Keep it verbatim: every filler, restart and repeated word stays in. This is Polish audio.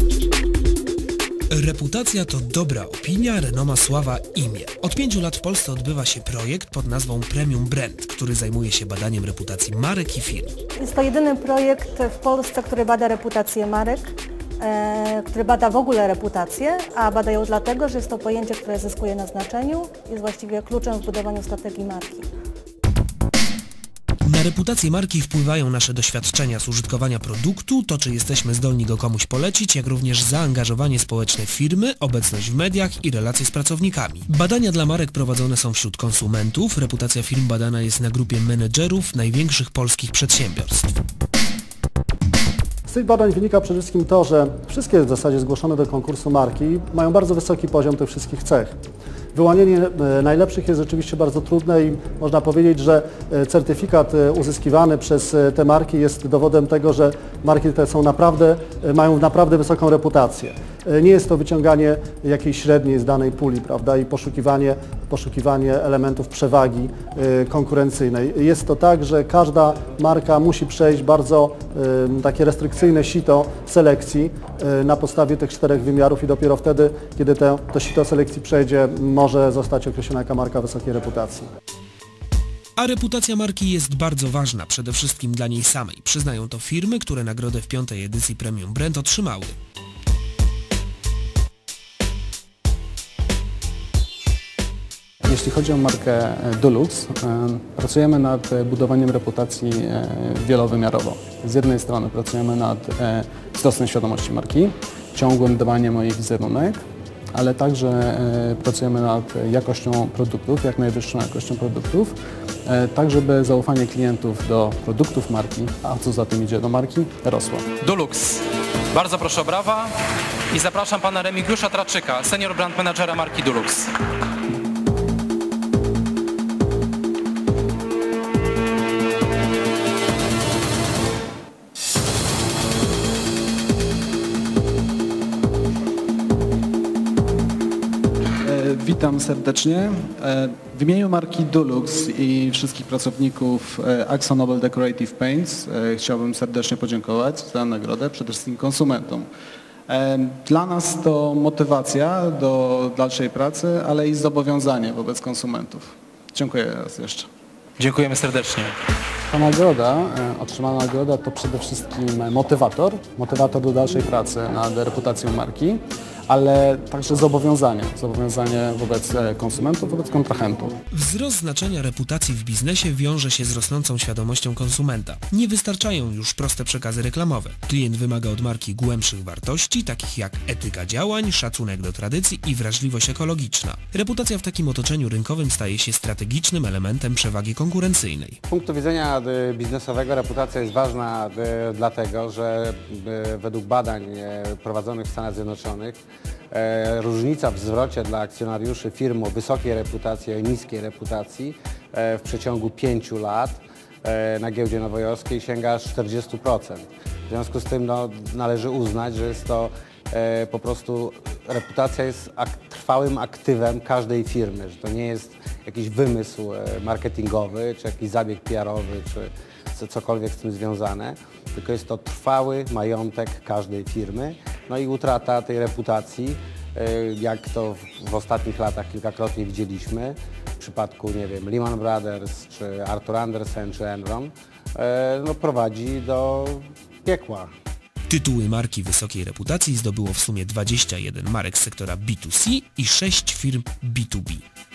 Reputacja to dobra opinia, renoma, sława, imię. Od pięciu lat w Polsce odbywa się projekt pod nazwą Premium Brand, który zajmuje się badaniem reputacji marek i firm. Jest to jedyny projekt w Polsce, który bada reputację marek, e, który bada w ogóle reputację, a bada ją dlatego, że jest to pojęcie, które zyskuje na znaczeniu, jest właściwie kluczem w budowaniu strategii marki. Na reputację marki wpływają nasze doświadczenia z użytkowania produktu, to czy jesteśmy zdolni go komuś polecić, jak również zaangażowanie społeczne firmy, obecność w mediach i relacje z pracownikami. Badania dla marek prowadzone są wśród konsumentów, reputacja firm badana jest na grupie menedżerów największych polskich przedsiębiorstw. Z tych badań wynika przede wszystkim to, że wszystkie w zasadzie zgłoszone do konkursu marki mają bardzo wysoki poziom tych wszystkich cech. Wyłonienie najlepszych jest rzeczywiście bardzo trudne i można powiedzieć, że certyfikat uzyskiwany przez te marki jest dowodem tego, że marki te są naprawdę, mają naprawdę wysoką reputację. Nie jest to wyciąganie jakiejś średniej z danej puli, prawda, i poszukiwanie, poszukiwanie elementów przewagi konkurencyjnej. Jest to tak, że każda marka musi przejść bardzo takie restrykcyjne sito selekcji na podstawie tych czterech wymiarów i dopiero wtedy, kiedy te, to sito selekcji przejdzie, może zostać określona jako marka wysokiej reputacji. A reputacja marki jest bardzo ważna, przede wszystkim dla niej samej. Przyznają to firmy, które nagrodę w piątej edycji Premium Brand otrzymały. Jeśli chodzi o markę Dulux, pracujemy nad budowaniem reputacji wielowymiarowo. Z jednej strony pracujemy nad wzrostem świadomości marki, ciągłym dbaniem o jej wizerunek, ale także pracujemy nad jakością produktów, jak najwyższą jakością produktów, tak żeby zaufanie klientów do produktów marki, a co za tym idzie do marki, rosło. Dulux. Bardzo proszę o brawa i zapraszam pana Remigiusza Traczyka, senior brand managera marki Dulux. Witam serdecznie. W imieniu marki Dulux i wszystkich pracowników AkzoNobel Decorative Paints chciałbym serdecznie podziękować za nagrodę przede wszystkim konsumentom. Dla nas to motywacja do dalszej pracy, ale i zobowiązanie wobec konsumentów. Dziękuję raz jeszcze. Dziękujemy serdecznie. Ta nagroda, otrzymana nagroda to przede wszystkim motywator, motywator do dalszej pracy nad reputacją marki, ale także zobowiązanie, zobowiązanie wobec konsumentów, wobec kontrahentów. Wzrost znaczenia reputacji w biznesie wiąże się z rosnącą świadomością konsumenta. Nie wystarczają już proste przekazy reklamowe. Klient wymaga od marki głębszych wartości, takich jak etyka działań, szacunek do tradycji i wrażliwość ekologiczna. Reputacja w takim otoczeniu rynkowym staje się strategicznym elementem przewagi konkurencyjnej. Z punktu widzenia biznesowego reputacja jest ważna dlatego, że według badań prowadzonych w Stanach Zjednoczonych różnica w zwrocie dla akcjonariuszy firm o wysokiej reputacji i niskiej reputacji w przeciągu pięciu lat na giełdzie nowojorskiej sięga aż czterdzieści procent. W związku z tym no, należy uznać, że jest to po prostu, reputacja jest ak trwałym aktywem każdej firmy, że to nie jest jakiś wymysł marketingowy, czy jakiś zabieg P R owy, czy cokolwiek z tym związane, tylko jest to trwały majątek każdej firmy. No i utrata tej reputacji, jak to w ostatnich latach kilkakrotnie widzieliśmy, w przypadku, nie wiem, Lehman Brothers, czy Arthur Andersen, czy Enron, no prowadzi do piekła. Tytuły marki wysokiej reputacji zdobyło w sumie dwadzieścia jeden marek z sektora B dwa C i sześć firm B dwa B.